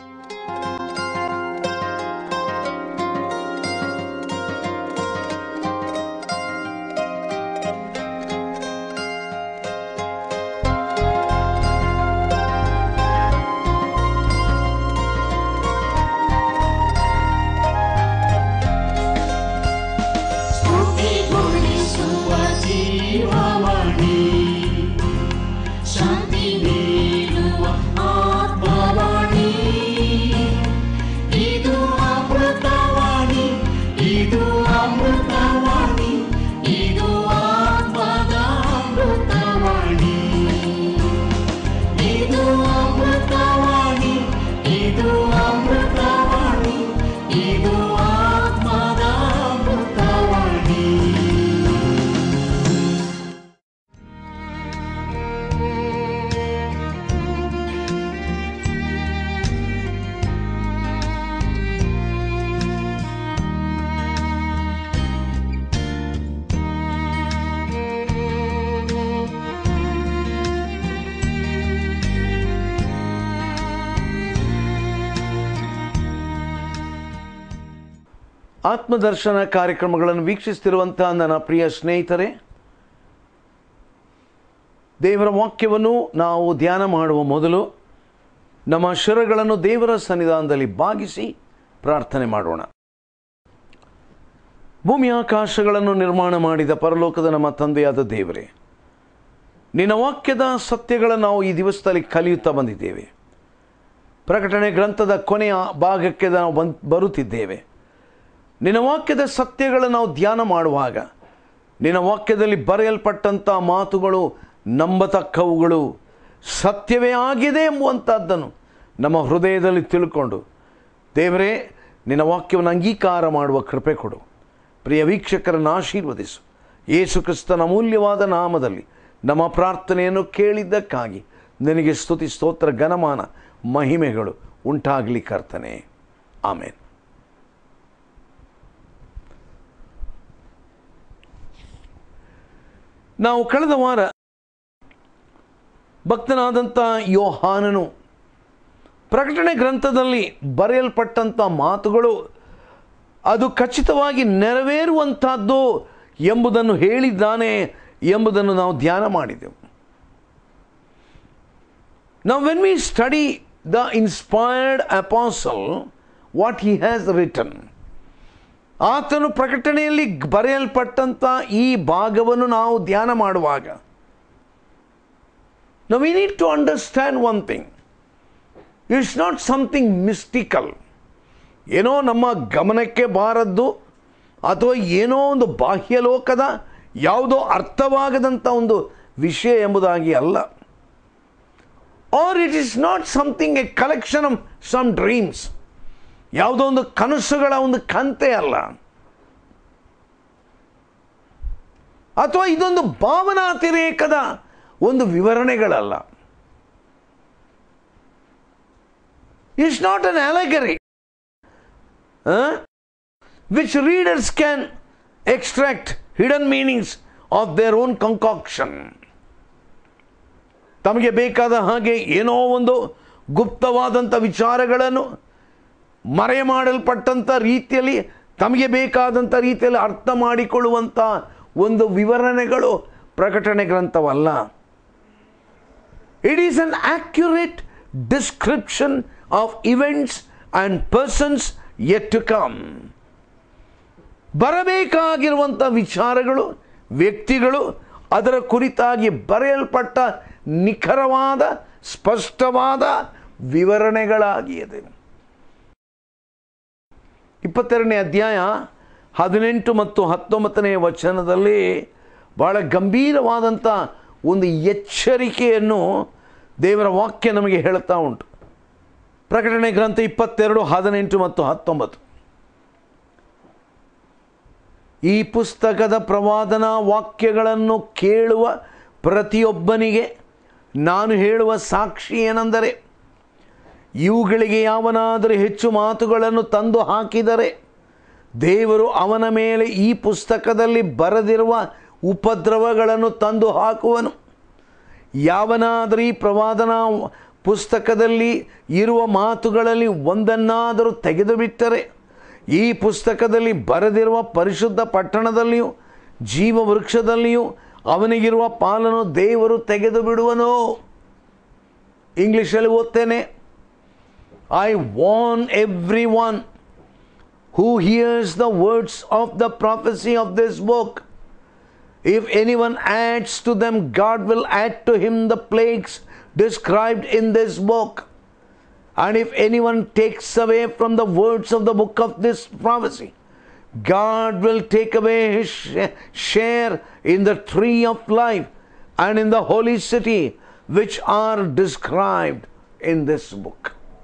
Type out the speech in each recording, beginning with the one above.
ಆತ್ಮದರ್ಶನ ಕಾರ್ಯಕ್ರಮಗಳನ್ನು ವೀಕ್ಷಿಸುತ್ತಿರುವಂತಹ ನನ್ನ ಪ್ರಿಯ ಸ್ನೇಹಿತರೆ, ದೇವರ ವಾಕ್ಯವನ್ನು ನಾವು ಧ್ಯಾನ ಮಾಡುವ ಮೊದಲು ನಮ್ಮ ಶಿರಗಳನ್ನು ದೇವರ ಸನ್ನಿಧಾನದಲ್ಲಿ ಬಾಗಿಸಿ ಪ್ರಾರ್ಥನೆ ಮಾಡೋಣ. ಭೂಮಿ ಆಕಾಶಗಳನ್ನು ನಿರ್ಮಾಣ ಮಾಡಿದ ಪರಲೋಕದ ನಮ್ಮ ತಂದೆಯಾದ ದೇವರೇ, ನಿನ್ನ ವಾಕ್ಯದ ಸತ್ಯಗಳನ್ನು ನಾವು ಈ ದಿವಸದಲ್ಲಿ ಕಲಿಯುತ್ತಾ ಬಂದಿದ್ದೇವೆ. ಪ್ರಕಟಣೆ ಗ್ರಂಥದ ಕೊನೆಯ ಭಾಗಕ್ಕೆ ನಾವು ಬರುತ್ತಿದ್ದೇವೆ. ನಿನ್ನ ವಾಕ್ಯದ ಸತ್ಯಗಳನ್ನು ನಾವು ಧ್ಯಾನ ಮಾಡುವಾಗ ನಿನ್ನ ವಾಕ್ಯದಲ್ಲಿ ಬರೆಯಲ್ಪಟ್ಟಂಥ ಮಾತುಗಳು ನಂಬತಕ್ಕವುಗಳು, ಸತ್ಯವೇ ಆಗಿದೆ ಎಂಬುವಂಥದ್ದನ್ನು ನಮ್ಮ ಹೃದಯದಲ್ಲಿ ತಿಳ್ಕೊಂಡು ದೇವರೇ ನಿನ್ನ ವಾಕ್ಯವನ್ನು ಅಂಗೀಕಾರ ಮಾಡುವ ಕೃಪೆ ಕೊಡು. ಪ್ರಿಯ ವೀಕ್ಷಕರನ್ನು ಆಶೀರ್ವದಿಸು. ಯೇಸು ಕ್ರಿಸ್ತನ ಅಮೂಲ್ಯವಾದ ನಾಮದಲ್ಲಿ ನಮ್ಮ ಪ್ರಾರ್ಥನೆಯನ್ನು ಕೇಳಿದ್ದಕ್ಕಾಗಿ ನಿನಗೆ ಸ್ತುತಿ, ಸ್ತೋತ್ರ, ಘನಮಾನ, ಮಹಿಮೆಗಳು ಉಂಟಾಗಲಿ ಕರ್ತನೇ. ಆಮೇನ್. ನಾವು ಕಳೆದ ವಾರ ಭಕ್ತನಾದಂಥ ಯೋಹಾನನು ಪ್ರಕಟಣೆ ಗ್ರಂಥದಲ್ಲಿ ಬರೆಯಲ್ಪಟ್ಟಂಥ ಮಾತುಗಳು ಅದು ಖಚಿತವಾಗಿ ನೆರವೇರುವಂಥದ್ದು ಎಂಬುದನ್ನು ಹೇಳಿದ್ದಾನೆ ಎಂಬುದನ್ನು ನಾವು ಧ್ಯಾನ ಮಾಡಿದೆವು. Now when we study the inspired apostle, what he has written, ಆತನು ಪ್ರಕಟಣೆಯಲ್ಲಿ ಬರೆಯಲ್ಪಟ್ಟಂಥ ಈ ಭಾಗವನ್ನು ನಾವು ಧ್ಯಾನ ಮಾಡುವಾಗ now we need to understand one thing. It's not something mystical. ಏನೋ ನಮ್ಮ ಗಮನಕ್ಕೆ ಬಾರದ್ದು ಅಥವಾ ಏನೋ ಒಂದು ಬಾಹ್ಯ ಲೋಕದ ಯಾವುದೋ ಅರ್ಥವಾಗದಂಥ ಒಂದು ವಿಷಯ ಎಂಬುದಾಗಿ ಅಲ್ಲ. Or it is not something a collection of some dreams. ಯಾವುದೋ ಒಂದು ಕನಸುಗಳ ಒಂದು ಕಂತೆ ಅಲ್ಲ, ಅಥವಾ ಇದೊಂದು ಭಾವನಾತಿರೇಕದ ಒಂದು ವಿವರಣೆಗಳಲ್ಲ. It's not an allegory which readers can extract hidden meanings of their own concoction. ತಮಗೆ ಬೇಕಾದ ಹಾಗೆ ಏನೋ ಒಂದು ಗುಪ್ತವಾದಂಥ ವಿಚಾರಗಳನ್ನು ಮರೆಮಾಡಲ್ಪಟ್ಟಂಥ ರೀತಿಯಲ್ಲಿ ತಮಗೆ ಬೇಕಾದಂಥ ರೀತಿಯಲ್ಲಿ ಅರ್ಥ ಮಾಡಿಕೊಳ್ಳುವಂಥ ಒಂದು ವಿವರಣೆಗಳು ಪ್ರಕಟಣೆ ಗ್ರಂಥವಲ್ಲ. It is an accurate description of events and persons yet to come. ಬರಬೇಕಾಗಿರುವಂಥ ವಿಚಾರಗಳು, ವ್ಯಕ್ತಿಗಳು, ಅದರ ಕುರಿತಾಗಿ ಬರೆಯಲ್ಪಟ್ಟ ನಿಖರವಾದ ಸ್ಪಷ್ಟವಾದ ವಿವರಣೆಗಳಾಗಿದೆ. 22ನೇ ಅಧ್ಯಾಯ 18 ಮತ್ತು 19ನೇ ವಚನದಲ್ಲಿ ಬಹಳ ಗಂಭೀರವಾದಂಥ ಒಂದು ಎಚ್ಚರಿಕೆಯನ್ನು ದೇವರ ವಾಕ್ಯ ನಮಗೆ ಹೇಳ್ತಾ ಉಂಟು. ಪ್ರಕಟಣೆ ಗ್ರಂಥ 22, 18 ಮತ್ತು 19. ಈ ಪುಸ್ತಕದ ಪ್ರವಾದನಾ ವಾಕ್ಯಗಳನ್ನು ಕೇಳುವ ಪ್ರತಿಯೊಬ್ಬನಿಗೆ ನಾನು ಹೇಳುವ ಸಾಕ್ಷಿ ಏನೆಂದರೆ, ಇವುಗಳಿಗೆ ಯಾವನಾದರೂ ಹೆಚ್ಚು ಮಾತುಗಳನ್ನು ತಂದು ಹಾಕಿದರೆ ದೇವರು ಅವನ ಮೇಲೆ ಈ ಪುಸ್ತಕದಲ್ಲಿ ಬರೆದಿರುವ ಉಪದ್ರವಗಳನ್ನು ತಂದು ಹಾಕುವನು. ಯಾವನಾದರೂ ಈ ಪುಸ್ತಕದಲ್ಲಿ ಇರುವ ಮಾತುಗಳಲ್ಲಿ ಒಂದನ್ನಾದರೂ ತೆಗೆದು ಬಿಟ್ಟರೆ, ಈ ಪುಸ್ತಕದಲ್ಲಿ ಬರೆದಿರುವ ಪರಿಶುದ್ಧ ಪಟ್ಟಣದಲ್ಲಿಯೂ ಜೀವ ವೃಕ್ಷದಲ್ಲಿಯೂ ಅವನಿಗಿರುವ ಪಾಲನ್ನು ದೇವರು ತೆಗೆದು ಬಿಡುವನು. ಇಂಗ್ಲಿಷಲ್ಲಿ ಓದ್ತೇನೆ. I warn every one who hears the words of the prophecy of this book. If anyone adds to them, God will add to him the plagues described in this book. And if anyone takes away from the words of the book of this prophecy, God will take away his share in the tree of life and in the holy city which are described in this book.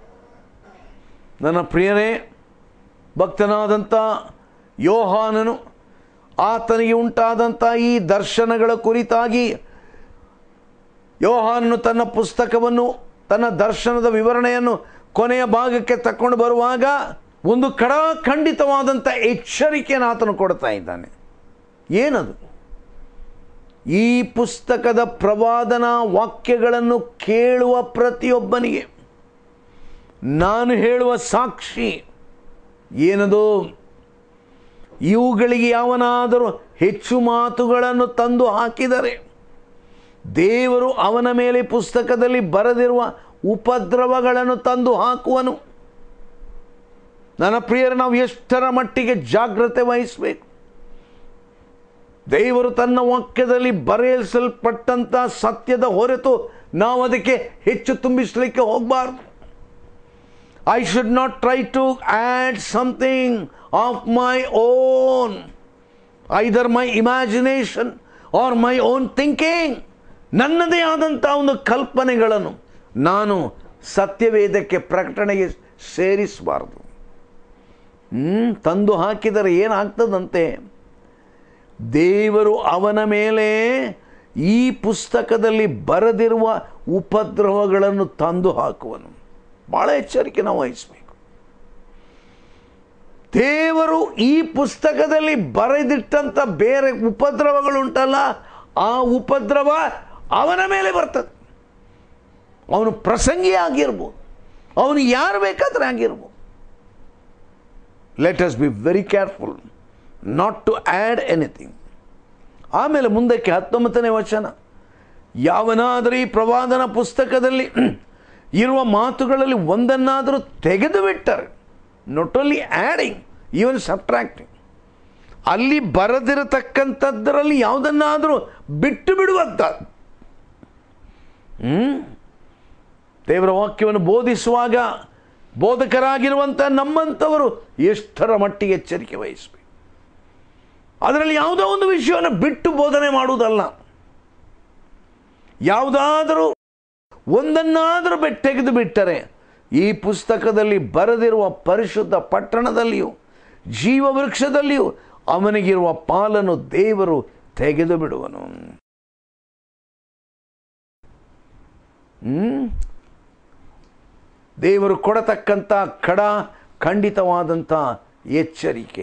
ನನ್ನ ಪ್ರಿಯರೇ, ಭಕ್ತನಾದಂಥ ಯೋಹಾನನು ಆತನಿಗೆ ಉಂಟಾದಂಥ ಈ ದರ್ಶನಗಳ ಕುರಿತಾಗಿ ಯೋಹಾನನು ತನ್ನ ಪುಸ್ತಕವನ್ನು, ತನ್ನ ದರ್ಶನದ ವಿವರಣೆಯನ್ನು ಕೊನೆಯ ಭಾಗಕ್ಕೆ ತಕೊಂಡು ಬರುವಾಗ ಒಂದು ಖಂಡಿತವಾದಂಥ ಎಚ್ಚರಿಕೆಯನ್ನು ಆತನು ಕೊಡ್ತಾ ಇದ್ದಾನೆ. ಏನದು? ಈ ಪುಸ್ತಕದ ಪ್ರವಾದನಾ ವಾಕ್ಯಗಳನ್ನು ಕೇಳುವ ಪ್ರತಿಯೊಬ್ಬನಿಗೆ ನಾನು ಹೇಳುವ ಸಾಕ್ಷಿ ಏನದು? ಇವುಗಳಿಗೆ ಯಾವನಾದರೂ ಹೆಚ್ಚು ಮಾತುಗಳನ್ನು ತಂದು ಹಾಕಿದರೆ ದೇವರು ಅವನ ಮೇಲೆ ಪುಸ್ತಕದಲ್ಲಿ ಬರೆದಿರುವ ಉಪದ್ರವಗಳನ್ನು ತಂದು ಹಾಕುವನು. ನನ್ನ ಪ್ರಿಯರು, ನಾವು ಎಷ್ಟರ ಮಟ್ಟಿಗೆ ಜಾಗ್ರತೆ ವಹಿಸಬೇಕು. ದೇವರು ತನ್ನ ವಾಕ್ಯದಲ್ಲಿ ಬರೆಯಲ್ಪಟ್ಟಂಥ ಸತ್ಯದ ಹೊರತು ನಾವು ಅದಕ್ಕೆ ಹೆಚ್ಚು ತುಂಬಿಸಲಿಕ್ಕೆ ಹೋಗಬಾರ್ದು. I should not try to add something of my own, either my imagination or my own thinking. ನನ್ನದೇ ಆದಂಥ ಒಂದು ಕಲ್ಪನೆಗಳನ್ನು ನಾನು ಸತ್ಯವೇದಕ್ಕೆ ಪ್ರಕಟಣೆಗೆ ಸೇರಿಸಬಾರ್ದು. ತಂದು ಹಾಕಿದರೆ ಏನಾಗ್ತದಂತೆ? ದೇವರು ಅವನ ಮೇಲೆ ಈ ಪುಸ್ತಕದಲ್ಲಿ ಬರೆದಿರುವ ಉಪದ್ರವಗಳನ್ನು ತಂದು ಹಾಕುವನು. ಭಾಳ ಎಚ್ಚರಿಕೆ ನಾವು ವಹಿಸಬೇಕು. ದೇವರು ಈ ಪುಸ್ತಕದಲ್ಲಿ ಬರೆದಿಟ್ಟಂಥ ಬೇರೆ ಉಪದ್ರವಗಳುಂಟಲ್ಲ, ಆ ಉಪದ್ರವ ಅವನ ಮೇಲೆ ಬರ್ತದೆ. ಅವನು ಪ್ರಸಂಗಿ ಆಗಿರ್ಬೋದು, ಅವನು ಯಾರು ಬೇಕಾದರೆ ಆಗಿರ್ಬೋದು. Let us be very careful not to add anything. ಆಮೇಲೆ ಮುಂದಕ್ಕೆ 19ನೇ ವಚನ, ಯಾವನಾದರೂ ಈ ಪ್ರವಾದನ ಪುಸ್ತಕದಲ್ಲಿ ಇರುವ ಮಾತುಗಳಲ್ಲಿ ಒಂದನ್ನಾದರೂ ತೆಗೆದು ಬಿಟ್ಟರೆ, not only adding, even subtracting, ಅಲ್ಲಿ ಬರೆದಿರತಕ್ಕಂಥದ್ದರಲ್ಲಿ ಯಾವುದನ್ನಾದರೂ ಬಿಟ್ಟು ಬಿಡುವಂಥ, ದೇವರ ವಾಕ್ಯವನ್ನು ಬೋಧಿಸುವಾಗ ಬೋಧಕರಾಗಿರುವಂಥ ನಮ್ಮಂಥವರು ಎಷ್ಟರ ಮಟ್ಟಿಗೆ ಎಚ್ಚರಿಕೆ ವಹಿಸಬೇಕು. ಅದರಲ್ಲಿ ಯಾವುದೋ ಒಂದು ವಿಷಯವನ್ನು ಬಿಟ್ಟು ಬೋಧನೆ ಮಾಡುವುದಲ್ಲ. ಯಾವುದಾದರೂ ಒಂದನ್ನಾದರೂ ತೆಗೆದು ಬಿಟ್ಟರೆ, ಈ ಪುಸ್ತಕದಲ್ಲಿ ಬರೆದಿರುವ ಪರಿಶುದ್ಧ ಪಟ್ಟಣದಲ್ಲಿಯೂ ಜೀವ ವೃಕ್ಷದಲ್ಲಿಯೂ ಅವನಿಗಿರುವ ಪಾಲನ್ನು ದೇವರು ತೆಗೆದು ಬಿಡುವನು. ದೇವರು ಕೊಡತಕ್ಕಂಥ ಖಂಡಿತವಾದಂಥ ಎಚ್ಚರಿಕೆ.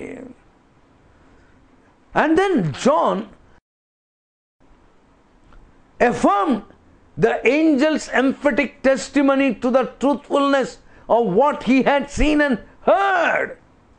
And then John affirmed the angel's emphatic testimony to the truthfulness of what he had seen and heard.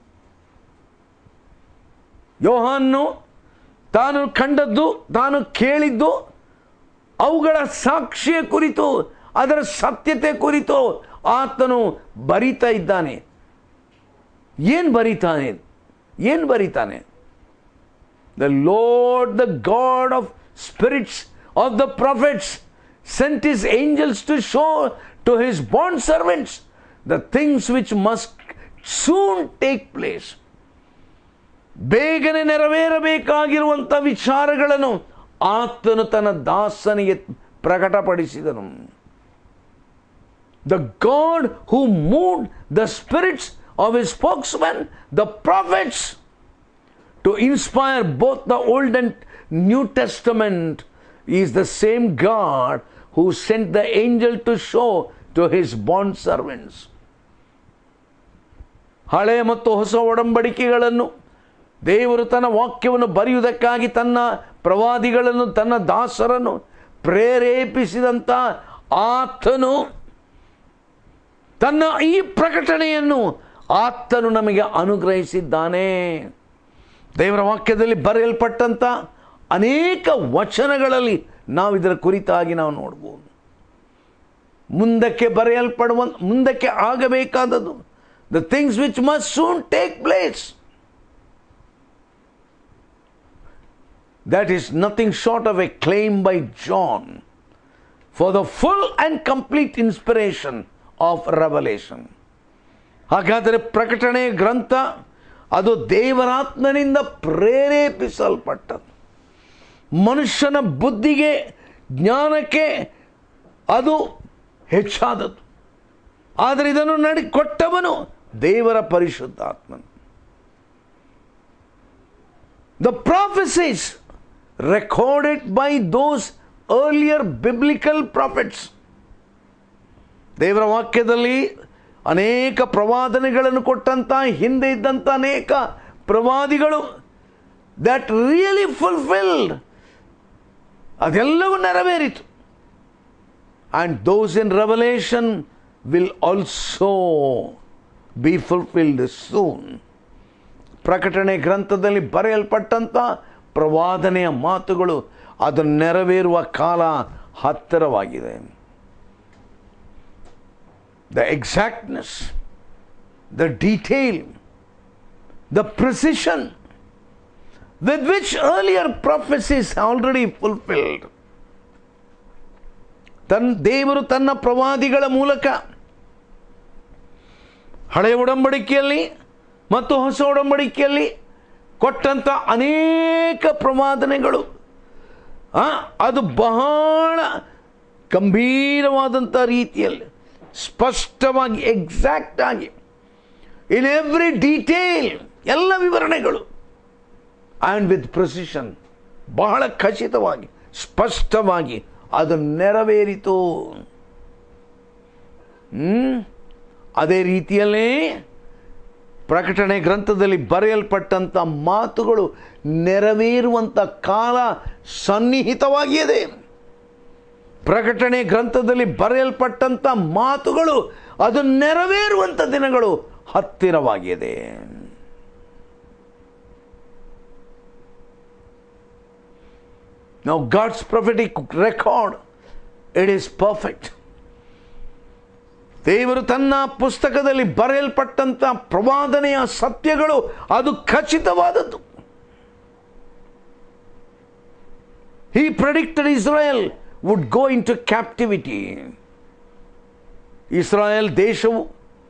ಯೋಹಾನನು ತಾನು ಕಂಡದ್ದು, ತಾನು ಕೇಳಿದ್ದು, ಅವುಗಳ ಸಾಕ್ಷಿಯ ಕುರಿತು, ಅದರ ಸತ್ಯತೆ ಕುರಿತು ಆತನು ಬರೀತಾ ಇದ್ದಾನೆ. ಏನು ಬರೀತಾನೆ? The Lord, the God of spirits of the prophets, sent his angels to show to his bond servants the things which must soon take place. ಬೇಗನೆ ನೆರವೇರಬೇಕಾಗಿರುವಂಥ ವಿಚಾರಗಳನ್ನು ಆತನು ತನ್ನ ದಾಸನಿಗೆ ಪ್ರಕಟಪಡಿಸಿದನು. The God who moved the spirits of his spokesmen, the prophets, to inspire both the Old and New Testament, is the same God who sent the angel to show to his bond servants. ಹಳೆಯ ಮತ್ತು ಹೊಸ ಒಡಂಬಡಿಕೆಗಳನ್ನು ದೇವರು ತನ್ನ ವಾಕ್ಯವನ್ನು ಬರೆಯುವುದಕ್ಕಾಗಿ ತನ್ನ ಪ್ರವಾದಿಗಳನ್ನು, ತನ್ನ ದಾಸರನ್ನು ಪ್ರೇರೇಪಿಸಿದಂಥ ಆತನು ತನ್ನ ಈ ಪ್ರಕಟಣೆಯನ್ನು ಆತನು ನಮಗೆ ಅನುಗ್ರಹಿಸಿದ್ದಾನೆ. ದೇವರ ವಾಕ್ಯದಲ್ಲಿ ಬರೆಯಲ್ಪಟ್ಟಂಥ ಅನೇಕ ವಚನಗಳಲ್ಲಿ ನಾವು ಇದರ ಕುರಿತಾಗಿ ನಾವು ನೋಡ್ಬೋದು. ಮುಂದಕ್ಕೆ ಆಗಬೇಕಾದದ್ದು, the things which must soon take place, that is nothing short of a claim by John for the full and complete inspiration of revelation. ಹಾಗಾದರೆ ಪ್ರಕಟಣೆ ಗ್ರಂಥ ಅದು ದೇವರಾತ್ಮನಿಂದ ಪ್ರೇರೇಪಿಸಲ್ಪಟ್ಟದ್ದು. ಮನುಷ್ಯನ ಬುದ್ಧಿಗೆ, ಜ್ಞಾನಕ್ಕೆ ಅದು ಹೆಚ್ಚಾದದ್ದು. ಆದರೆ ಇದನ್ನು ಕೊಟ್ಟವನು ದೇವರ ಪರಿಶುದ್ಧಾತ್ಮನು. The prophecies recorded by those earlier biblical prophets, ದೇವರ ವಾಕ್ಯದಲ್ಲಿ ಅನೇಕ ಪ್ರವಾದನೆಗಳನ್ನು ಕೊಟ್ಟಂಥ ಹಿಂದೆ ಇದ್ದಂಥ ಅನೇಕ ಪ್ರವಾದಿಗಳು, that really fulfilled, ಅದೆಲ್ಲವೂ ನೆರವೇರಿತು. and those in revelation will also be fulfilled soon. ಪ್ರಕಟಣೆ ಗ್ರಂಥದಲ್ಲಿ ಬರೆಯಲ್ಪಟ್ಟಂಥ ಪ್ರವಾದನೆಯ ಮಾತುಗಳು ಅದು ನೆರವೇರುವ ಕಾಲ ಹತ್ತಿರವಾಗಿದೆ. The exactness, the detail, the precision with which earlier prophecies already fulfilled. ದೇವರು ತನ್ನ ಪ್ರವಾದಿಗಳ ಮೂಲಕ ಹಳೆಯ ಒಡಂಬಡಿಕೆಯಲ್ಲಿ ಮತ್ತು ಹೊಸ ಒಡಂಬಡಿಕೆಯಲ್ಲಿ ಕೊಟ್ಟಂಥ ಅನೇಕ ಪ್ರವಾದನೆಗಳು ಅದು ಬಹಳ ಗಂಭೀರವಾದಂಥ ರೀತಿಯಲ್ಲಿ ಸ್ಪಷ್ಟವಾಗಿ, ಎಕ್ಸಾಕ್ಟ್ ಆಗಿ, ಇನ್ ಎವ್ರಿ ಡೀಟೇಲ್, ಎಲ್ಲ ವಿವರಣೆಗಳು, ಆ್ಯಂಡ್ ವಿತ್ ಪ್ರಿಸಿಷನ್, ಬಹಳ ಖಚಿತವಾಗಿ, ಸ್ಪಷ್ಟವಾಗಿ ಅದು ನೆರವೇರಿತು. ಅದೇ ರೀತಿಯಲ್ಲೇ ಪ್ರಕಟಣೆ ಗ್ರಂಥದಲ್ಲಿ ಬರೆಯಲ್ಪಟ್ಟಂಥ ಮಾತುಗಳು ನೆರವೇರುವಂಥ ಕಾಲ ಸನ್ನಿಹಿತವಾಗಿದೆ. ಪ್ರಕಟಣೆ ಗ್ರಂಥದಲ್ಲಿ ಬರೆಯಲ್ಪಟ್ಟಂಥ ಮಾತುಗಳು ಅದು ನೆರವೇರುವಂಥ ದಿನಗಳು ಹತ್ತಿರವಾಗಿದೆ. Now God's prophetic record, it is perfect. ದೇವರು ತನ್ನ ಪುಸ್ತಕದಲ್ಲಿ ಬರೆಯಲ್ಪಟ್ಟಂಥ ಪ್ರವಾದನೆಯ ಸತ್ಯಗಳು ಅದು ಖಚಿತವಾದದ್ದು. He predicted Israel would go into captivity. Israel ದೇಶವು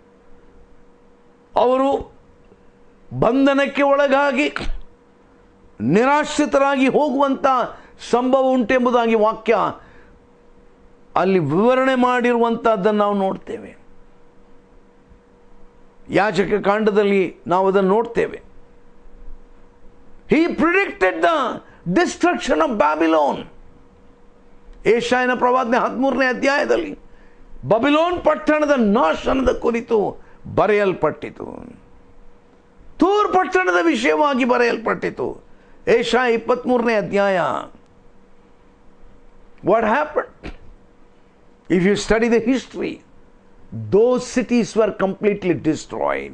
ಅವರು ಬಂಧನಕ್ಕೆ ಒಳಗಾಗಿ ನಿರಾಶ್ರಿತರಾಗಿ ಹೋಗುವಂಥ ಸಂಭವ ಉಂಟೆಂಬುದಾಗಿ ವಾಕ್ಯ ಅಲ್ಲಿ ವಿವರಣೆ ಮಾಡಿರುವಂಥದ್ದನ್ನು ನಾವು ನೋಡ್ತೇವೆ. ಯಾಜಕ ಕಾಂಡದಲ್ಲಿ ನಾವು ಅದನ್ನು ನೋಡ್ತೇವೆ. He predicted the destruction of Babylon. ಯೆಶಾಯನ ಪ್ರವಾದನೆ 13ನೇ ಅಧ್ಯಾಯದಲ್ಲಿ ಬಬಿಲೋನ್ ಪಟ್ಟಣದ ನಾಶನದ ಕುರಿತು ಬರೆಯಲ್ಪಟ್ಟಿತು. ತೂರ್ ಪಟ್ಟಣದ ವಿಷಯವಾಗಿ ಬರೆಯಲ್ಪಟ್ಟಿತು. ಯೆಶಾಯ 23ನೇ ಅಧ್ಯಾಯ. What happened? If you study the history, those cities were completely destroyed.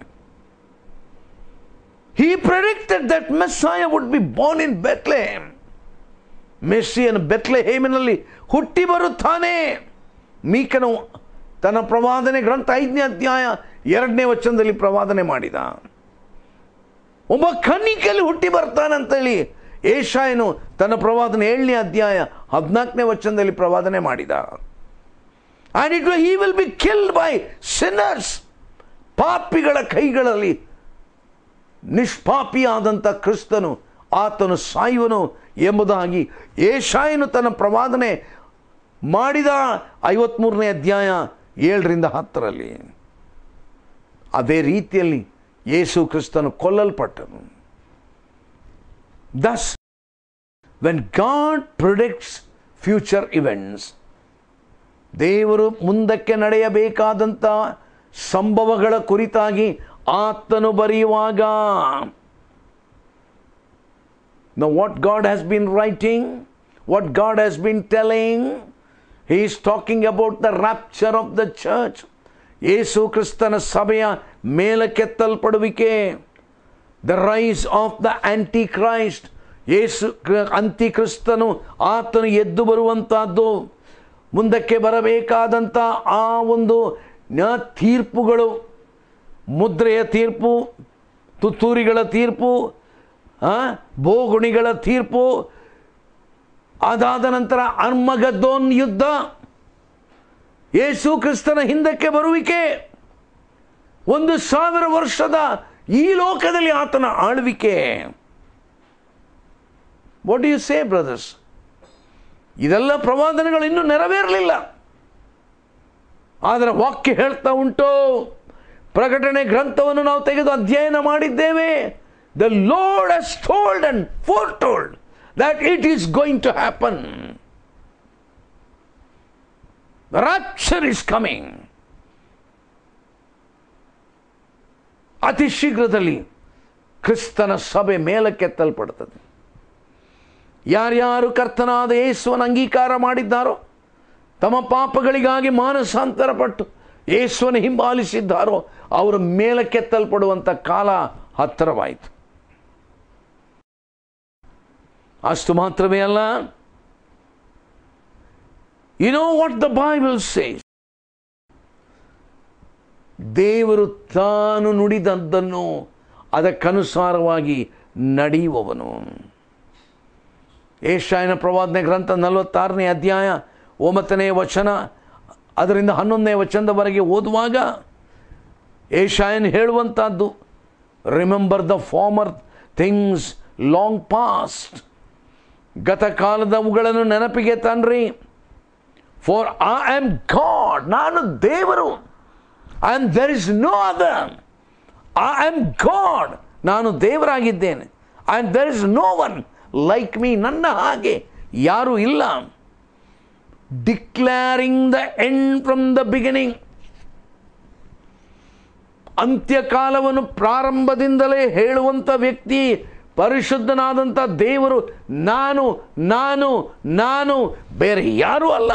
He predicted that Messiah would be born in Bethlehem. ಮೆಸ್ಸಿಯನು ಬೆತ್ಲೆಹೇಮಿನಲ್ಲಿ ಹುಟ್ಟಿ ಬರುತ್ತಾನೆ. ಮೀಕನು ತನ್ನ ಪ್ರವಾದನೆ ಗ್ರಂಥ 5ನೇ ಅಧ್ಯಾಯ 2ನೇ ವಚನದಲ್ಲಿ ಪ್ರವಾದನೆ ಮಾಡಿದ. ಒಬ್ಬ ಕನ್ನಿಕೆಯಲ್ಲಿ ಹುಟ್ಟಿ ಬರ್ತಾನಂತೇಳಿ ಯೆಶಾಯನು ತನ್ನ ಪ್ರವಾದನೆ 7ನೇ ಅಧ್ಯಾಯ 14ನೇ ವಚನದಲ್ಲಿ ಪ್ರವಾದನೆ ಮಾಡಿದ. And he will be killed by sinners. ಪಾಪಿಗಳ ಕೈಗಳಲ್ಲಿ ನಿಷ್ಪಾಪಿಯಾದಂಥ ಕ್ರಿಸ್ತನು ಆತನು ಸಾಯುವನು ಎಂಬುದಾಗಿ ಯೆಶಾಯನು ತನ್ನ ಪ್ರವಾದನೆ ಮಾಡಿದ 53ನೇ ಅಧ್ಯಾಯ 7ರಿಂದ 10ರಲ್ಲಿ. ಅದೇ ರೀತಿಯಲ್ಲಿ ಯೇಸು ಕ್ರಿಸ್ತನು ಕೊಲ್ಲಲ್ಪಟ್ಟನು. Thus, when God predicts future events, ದೇವರು ಮುಂದಕ್ಕೆ ನಡೆಯಬೇಕಾದಂಥ ಸಂಭವಗಳ ಕುರಿತಾಗಿ ಆತನು ಬರೆಯುವಾಗ, now what God has been writing, what God has been telling, he is talking about the rapture of the church. ಯೇಸು ಕ್ರಿಸ್ತನ ಸಭೆಯ ಮೇಲಕ್ಕೆತ್ತಲ್ಪಡುವಿಕೆ. The rise of the Antichrist. ಅಂತಿಕ್ರಿಸ್ತನು ಆತನು ಎದ್ದು ಬರುವಂತಹದ್ದು, ಮುಂದಕ್ಕೆ ಬರಬೇಕಾದಂಥ ಆ ಒಂದು ತೀರ್ಪುಗಳು, ಮುದ್ರೆಯ ತೀರ್ಪು, ತುತ್ತೂರಿಗಳ ತೀರ್ಪು, ಬೋಗುಣಿಗಳ ತೀರ್ಪು, ಅದಾದ ನಂತರ ಅರ್ಮಗದ್ದೋನ್ ಯುದ್ಧ, ಯೇಸು ಕ್ರಿಸ್ತನ ಹಿಂದಕ್ಕೆ ಬರುವಿಕೆ, 1000 ವರ್ಷದ ಈ ಲೋಕದಲ್ಲಿ ಆತನ ಆಳ್ವಿಕೆ. What do you say brothers? ಇದೆಲ್ಲ ಪ್ರವಾದನೆಗಳು ಇನ್ನೂ ನೆರವೇರಲಿಲ್ಲ. ಆದರೆ ವಾಕ್ಯ ಹೇಳ್ತಾ ಉಂಟು. ಪ್ರಕಟಣೆ ಗ್ರಂಥವನ್ನು ನಾವು ತೆಗೆದು ಅಧ್ಯಯನ ಮಾಡಿದ್ದೇವೆ. The Lord has told and foretold that it is going to happen. The rapture is coming. ಅತಿ ಶೀಘ್ರದಲ್ಲಿ ಕ್ರಿಸ್ತನ ಸಭೆ ಮೇಲಕ್ಕೆತ್ತಲ್ಪಡುತ್ತದೆ. ಯಾರ್ಯಾರು ಕರ್ತನಾದ ಯೇಸುವನ್ನು ಅಂಗೀಕಾರ ಮಾಡಿದ್ದಾರೋ, ತಮ್ಮ ಪಾಪಗಳಿಗಾಗಿ ಮಾನಸಾಂತರ ಪಟ್ಟು ಯೇಸುವನ್ನು ಹಿಂಬಾಲಿಸಿದ್ದಾರೋ, ಅವರು ಮೇಲಕ್ಕೆತ್ತಲ್ಪಡುವಂಥ ಕಾಲ ಹತ್ತಿರವಾಯಿತು. ಅಷ್ಟು ಮಾತ್ರವೇ ಅಲ್ಲ, you know what the Bible says. ದೇವರು ತಾನು ನುಡಿದದ್ದನ್ನು ಅದಕ್ಕನುಸಾರವಾಗಿ ನಡೆಯುವವನು. ಯೆಶಾಯನ ಪ್ರವಾದನೆ ಗ್ರಂಥ 46ನೇ ಅಧ್ಯಾಯ 9ನೇ ವಚನ, ಅದರಿಂದ 11ನೇ ವಚನದವರೆಗೆ ಓದುವಾಗ ಯೆಶಾಯನು ಹೇಳುವಂಥದ್ದು, remember the former things long past. ಗತಕಾಲದವುಗಳನ್ನು ನೆನಪಿಗೆ ತನ್ರಿ. ಫಾರ್ ಐ ಆಮ್ ಗಾಡ್, ನಾನು ದೇವರು. And there is no other. I am God, ನಾನು ದೇವರಾಗಿದ್ದೇನೆ. And there is no one like me, ನನ್ನ ಹಾಗೆ ಯಾರೂ ಇಲ್ಲ. Declaring the end from the beginning. ಅಂತ್ಯಕಾಲವನ್ನು ಪ್ರಾರಂಭದಿಂದಲೇ ಹೇಳುವಂಥ ವ್ಯಕ್ತಿ ಪರಿಶುದ್ಧನಾದಂಥ ದೇವರು. ನಾನು ನಾನು ನಾನು ಬೇರೆ ಯಾರೂ ಅಲ್ಲ.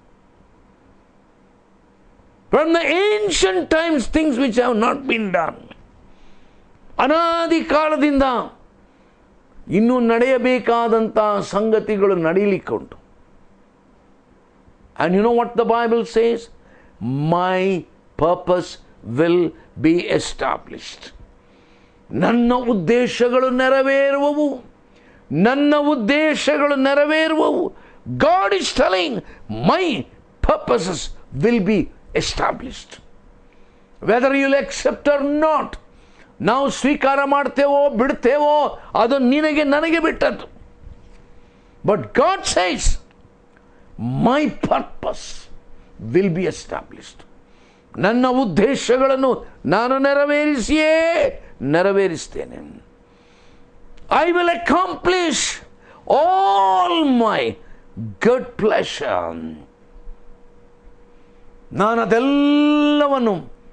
From the ancient times things which have not been done. ಅನಾದಿ ಕಾಲದಿಂದ ಇನ್ನೂ ನಡೆಯಬೇಕಾದಂಥ ಸಂಗತಿಗಳು ನಡೀಲಿಕ್ಕೆ ಉಂಟು. And you know what the Bible says? My purpose will be established. ನನ್ನ ಉದ್ದೇಶಗಳು ನೆರವೇರುವವು, ನನ್ನ ಉದ್ದೇಶಗಳು ನೆರವೇರುವವು. God is telling my purposes will be established. Whether you will accept or not. ನಾವು ಸ್ವೀಕಾರ ಮಾಡ್ತೇವೋ ಬಿಡ್ತೇವೋ ಅದು ನಿನಗೆ ನನಗೆ ಬಿಟ್ಟದ್ದು. But God says my purpose will be established. ನನ್ನ ಉದ್ದೇಶಗಳನ್ನು ನಾನು ನೆರವೇರಿಸ್ತೇನೆ. I will accomplish all my good pleasure. ನಾನು ಅದೆಲ್ಲವನ್ನು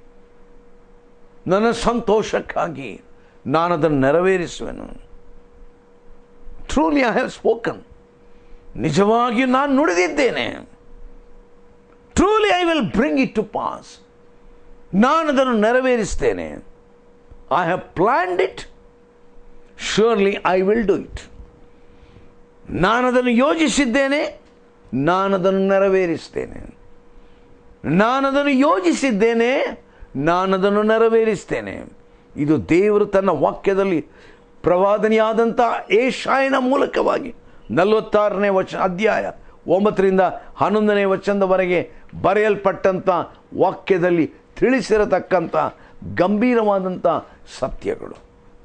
ನನ್ನ ಸಂತೋಷಕ್ಕಾಗಿ ನಾನು ಅದನ್ನು ನೆರವೇರಿಸುವೆನು. Truly I have spoken. ನಿಜವಾಗಿಯೂ ನಾನು ನುಡಿದಿದ್ದೇನೆ. Truly I will bring it to pass. ನಾನು ಅದನ್ನು ನೆರವೇರಿಸ್ತೇನೆ. I have planned it, surely I will do it. ನಾನು ಅದನ್ನು ಯೋಜಿಸಿದ್ದೇನೆ, ನಾನು ಅದನ್ನು ನೆರವೇರಿಸ್ತೇನೆ. ನಾನು ಅದನ್ನು ಯೋಜಿಸಿದ್ದೇನೆ, ನಾನು ಅದನ್ನು ನೆರವೇರಿಸ್ತೇನೆ. ಇದು ದೇವರು ತನ್ನ ವಾಕ್ಯದಲ್ಲಿ ಪ್ರವಾದನೆಯಾದಂಥ ಯೆಶಾಯನ ಮೂಲಕವಾಗಿ 46ನೇ ಅಧ್ಯಾಯ 9ರಿಂದ 11ನೇ ವಚನದವರೆಗೆ ಬರೆಯಲ್ಪಟ್ಟಂಥ ವಾಕ್ಯದಲ್ಲಿ ತಿಳಿಸಿರತಕ್ಕಂಥ ಗಂಭೀರವಾದಂಥ ಸತ್ಯಗಳು.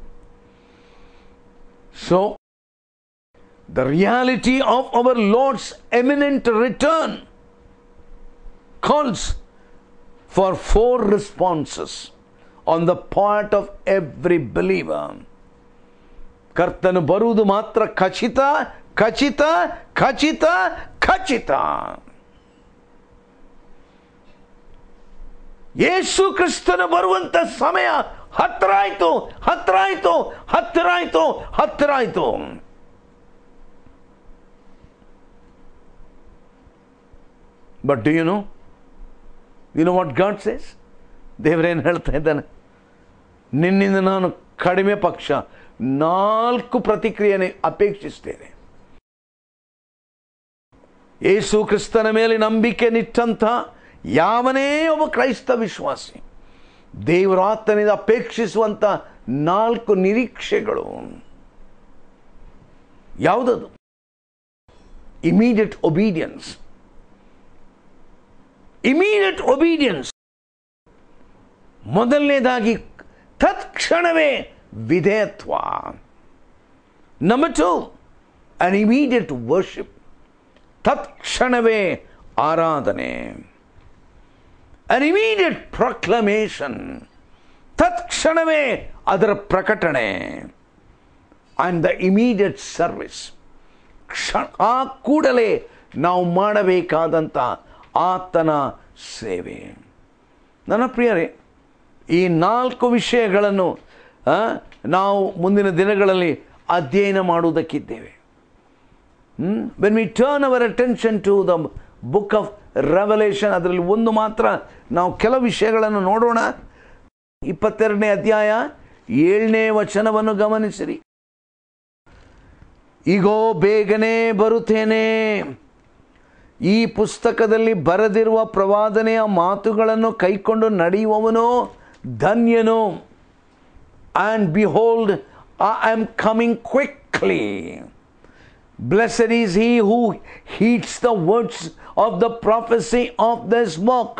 So the reality of our Lord's imminent return calls for 4 responses on the part of every believer. ಕರ್ತನು ಬರುವುದು ಮಾತ್ರ ಖಚಿತ, ಖಚಿತ, ಖಚಿತ, ಖಚಿತ. ಯೇಸು ಕ್ರಿಸ್ತನು ಬರುವಂತ ಸಮಯ ಹತ್ತಿರ ಆಯಿತು, ಹತ್ತಿರ ಆಯಿತು, ಹತ್ತಿರ ಆಯಿತು, ಹತ್ತಿರ ಆಯಿತು. But do you know what God says? ದೇವರೇನು ಹೇಳ್ತಾ ಇದ್ದಾನೆ? ನಿನ್ನಿಂದ ನಾನು ಕಡಿಮೆ ಪಕ್ಷ 4 ಪ್ರತಿಕ್ರಿಯೆಯನ್ನು ಅಪೇಕ್ಷಿಸ್ತೇನೆ. ಯೇಸು ಕ್ರಿಸ್ತನ ಮೇಲೆ ನಂಬಿಕೆ ನಿಟ್ಟಂಥ ಯಾವನೇ ಒಬ್ಬ ಕ್ರೈಸ್ತ ವಿಶ್ವಾಸಿ ದೇವರ ಆತನಿಂದ ಅಪೇಕ್ಷಿಸುವಂಥ 4 ನಿರೀಕ್ಷೆಗಳು ಯಾವುದದು? Immediate obedience. Immediate obedience. ಮೊದಲನೇದಾಗಿ ತತ್ಕ್ಷಣವೇ ವಿಧೇಯತ್ವ. Number 2, an immediate worship. ತತ್ಕ್ಷಣವೇ ಆರಾಧನೆ. an immediate proclamation. ತತ್ಕ್ಷಣವೇ ಅದರ ಪ್ರಕಟಣೆ. and the immediate service. ಆ ಕೂಡಲೇ ನಾವು ಮಾಡಬೇಕಾದಂಥ ಆತನ ಸೇವೆ. ನನ್ನ ಪ್ರಿಯರೇ, ಈ 4 ವಿಷಯಗಳನ್ನು ನಾವು ಮುಂದಿನ ದಿನಗಳಲ್ಲಿ ಅಧ್ಯಯನ ಮಾಡುವುದಕ್ಕಿದ್ದೇವೆ. when we turn our attention to the book of Revelation, ಅದರಲ್ಲಿ ಒಂದು ಮಾತ್ರ ನಾವು ಕೆಲವು ವಿಷಯಗಳನ್ನು ನೋಡೋಣ. 22ನೇ ಅಧ್ಯಾಯ 7ನೇ ವಚನವನ್ನು ಗಮನಿಸಿರಿ. ಈಗೋ ಬೇಗನೆ ಬರುತ್ತೇನೆ. ಈ ಪುಸ್ತಕದಲ್ಲಿ ಬರೆದಿರುವ ಪ್ರವಾದನೆಯ ಮಾತುಗಳನ್ನು ಕೈಕೊಂಡು ನಡೆಯುವವನು ಧನ್ಯನು. and behold, I am coming quickly. Blessed is he who heeds the words of the prophecy of this book.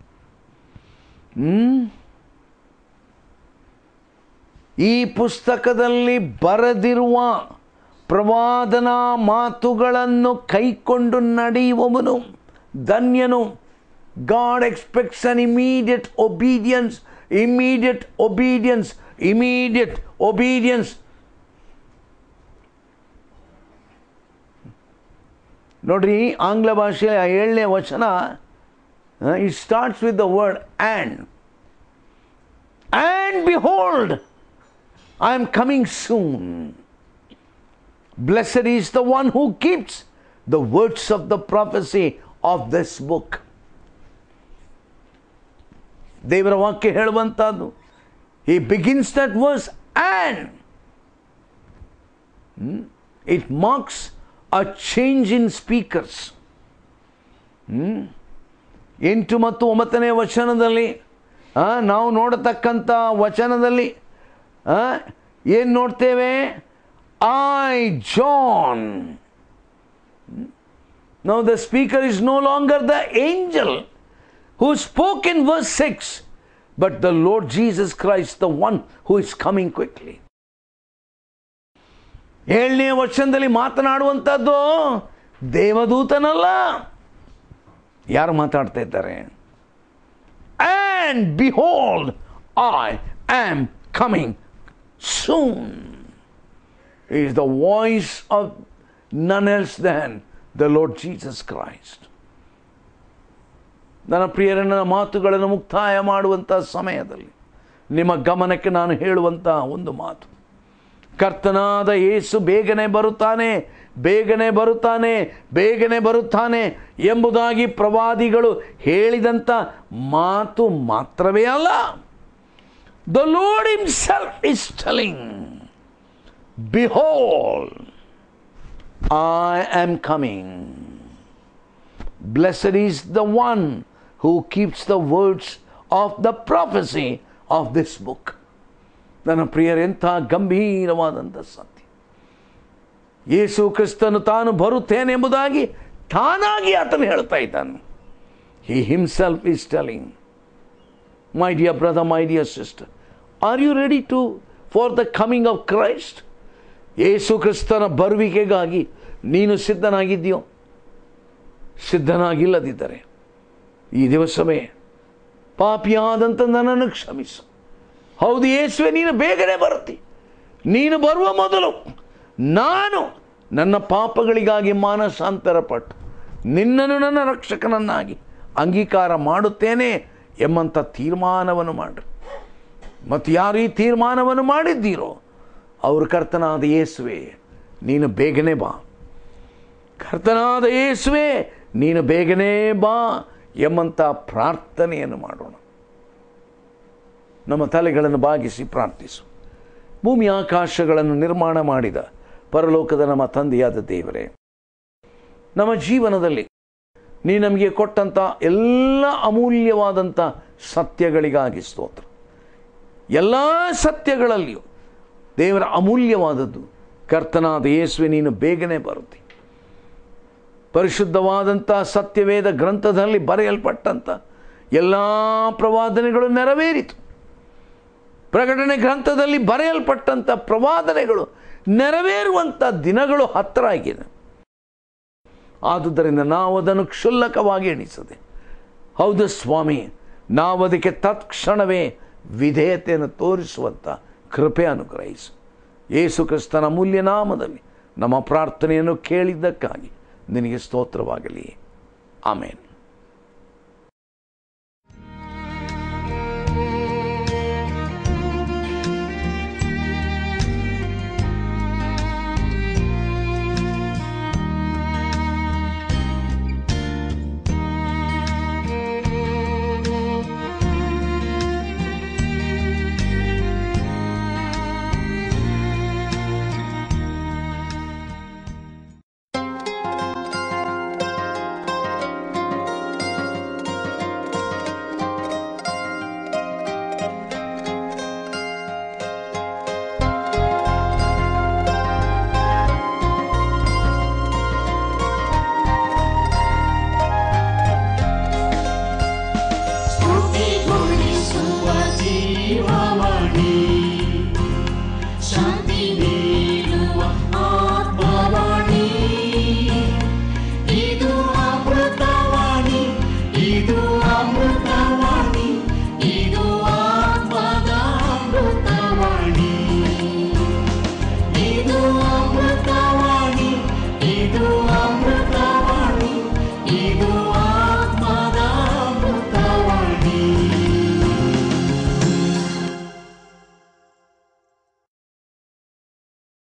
ಈ ಪುಸ್ತಕದಲ್ಲಿ ಬರೆದಿರುವ ಪ್ರವಾದನಾ ಮಾತುಗಳನ್ನು ಕೈಕೊಂಡು ನಡೆಯುವವನು ಧನ್ಯನು. God expects an immediate obedience. Immediate obedience. Immediate obedience. ನೋಡ್ರಿ, ಆಂಗ್ಲ ಭಾಷೆಯ 7ನೇ ವಚನ, it starts with the word and. And behold, I am coming soon. Blessed is the one who keeps the words of the prophecy of this book. ದೇವರ ವಾಕ್ಯ ಹೇಳುವಂತದ್ದು, he begins that verse and. It marks a change in speakers. 8 ಮತ್ತು 9ನೇ ವಚನದಲ್ಲಿ ನಾವು ನೋಡತಕ್ಕಂಥ ವಚನದಲ್ಲಿ ಏನು ನೋಡ್ತೇವೆ? I, John. Now the speaker is no longer the angel who spoke in verse 6, but the Lord Jesus Christ, the one who is coming quickly. 7ನೇ ವಚನದಲ್ಲಿ ಮಾತನಾಡುವಂಥದ್ದು ದೇವದೂತನಲ್ಲ. ಯಾರು ಮಾತಾಡ್ತಾ ಇದ್ದಾರೆ? And behold, I am coming soon. It is the voice of none else than the Lord Jesus Christ. ನನ್ನ ಪ್ರಿಯರನ್ನ ಮಾತುಗಳನ್ನು ಮುಕ್ತಾಯ ಮಾಡುವಂಥ ಸಮಯದಲ್ಲಿ ನಿಮ್ಮ ಗಮನಕ್ಕೆ ನಾನು ಹೇಳುವಂಥ ಒಂದು ಮಾತು, ಕರ್ತನಾದ ಯೇಸು ಬೇಗನೆ ಬರುತ್ತಾನೆ, ಬೇಗನೆ ಬರುತ್ತಾನೆ, ಬೇಗನೆ ಬರುತ್ತಾನೆ ಎಂಬುದಾಗಿ ಪ್ರವಾದಿಗಳು ಹೇಳಿದಂಥ ಮಾತು ಮಾತ್ರವೇ ಅಲ್ಲ. The Lord himself is telling, behold, I am coming. Blessed is the one who keeps the words of the prophecy of this book. ನನ್ನ ಪ್ರಿಯರೇ, ಎಂಥ ಗಂಭೀರವಾದಂಥ ಸತ್ಯ. ಯೇಸು ಕ್ರಿಸ್ತನು ತಾನು ಬರುತ್ತೇನೆ ಎಂಬುದಾಗಿ ತಾನಾಗಿ ಆತನು ಹೇಳ್ತಾ ಇದ್ದಾನೆ. He himself is telling, my dear brother, my dear sister, are you ready for the coming of Christ? ಯೇಸು ಕ್ರಿಸ್ತನ ಬರುವಿಕೆಗಾಗಿ ನೀನು ಸಿದ್ಧನಾಗಿದ್ದೀಯೋ? ಸಿದ್ಧನಾಗಿಲ್ಲದಿದ್ದರೆ ಈ ದಿವಸವೇ ಪಾಪಿಯಾದಂಥ ನನ್ನನ್ನು ಕ್ಷಮಿಸು. ಹೌದು ಯೇಸುವೆ, ನೀನು ಬೇಗನೆ ಬರುತ್ತಿ. ನೀನು ಬರುವ ಮೊದಲು ನಾನು ನನ್ನ ಪಾಪಗಳಿಗಾಗಿ ಮಾನಸಾಂತರ ಪಟ್ಟು ನಿನ್ನನ್ನು ನನ್ನ ರಕ್ಷಕನನ್ನಾಗಿ ಅಂಗೀಕಾರ ಮಾಡುತ್ತೇನೆ ಎಂಬಂಥ ತೀರ್ಮಾನವನ್ನು ಮಾಡಿ. ಮತ್ತು ಯಾರು ಈ ತೀರ್ಮಾನವನ್ನು ಮಾಡಿದ್ದೀರೋ ಅವರು, ಕರ್ತನಾದ ಯೇಸುವೆ ನೀನು ಬೇಗನೆ ಬಾ, ಕರ್ತನಾದ ಯೇಸುವೆ ನೀನು ಬೇಗನೆ ಬಾ ಎಂಬಂಥ ಪ್ರಾರ್ಥನೆಯನ್ನು ಮಾಡೋಣ. ನಮ್ಮ ತಲೆಗಳನ್ನು ಬಾಗಿಸಿ ಪ್ರಾರ್ಥಿಸು. ಭೂಮಿ ಆಕಾಶಗಳನ್ನು ನಿರ್ಮಾಣ ಮಾಡಿದ ಪರಲೋಕದ ನಮ್ಮ ತಂದೆಯಾದ ದೇವರೇ, ನಮ್ಮ ಜೀವನದಲ್ಲಿ ನೀ ನಮಗೆ ಕೊಟ್ಟಂಥ ಎಲ್ಲ ಅಮೂಲ್ಯವಾದಂಥ ಸತ್ಯಗಳಿಗಾಗಿ ಸ್ತೋತ್ರ. ಎಲ್ಲ ಸತ್ಯಗಳಲ್ಲಿಯೂ ದೇವರ ಅಮೂಲ್ಯವಾದದ್ದು ಕರ್ತನಾದ ಯೇಸುವೆ, ನೀನು ಬೇಗನೆ ಬರುತ್ತಿ. ಪರಿಶುದ್ಧವಾದಂಥ ಸತ್ಯವೇದ ಗ್ರಂಥದಲ್ಲಿ ಬರೆಯಲ್ಪಟ್ಟಂಥ ಎಲ್ಲ ಪ್ರವಾದನೆಗಳು ನೆರವೇರಿತು. ಪ್ರಕಟಣೆ ಗ್ರಂಥದಲ್ಲಿ ಬರೆಯಲ್ಪಟ್ಟಂಥ ಪ್ರವಾದನೆಗಳು ನೆರವೇರುವಂಥ ದಿನಗಳು ಹತ್ತಿರ ಆಗಿದೆ. ಆದುದರಿಂದ ನಾವು ಅದನ್ನು ಕ್ಷುಲ್ಲಕವಾಗಿ ಎಣಿಸದೆ, ಹೌದು ಸ್ವಾಮಿ, ನಾವು ಅದಕ್ಕೆ ತತ್ಕ್ಷಣವೇ ವಿಧೇಯತೆಯನ್ನು ತೋರಿಸುವಂಥ ಕೃಪೆ ಅನುಗ್ರಹಿಸು. ಯೇಸು ಕ್ರಿಸ್ತನ ಅಮೂಲ್ಯ ನಾಮದಲ್ಲಿ ನಮ್ಮ ಪ್ರಾರ್ಥನೆಯನ್ನು ಕೇಳಿದ್ದಕ್ಕಾಗಿ ನಿನಗೆ ಸ್ತೋತ್ರವಾಗಲಿ. ಆಮೇನ್.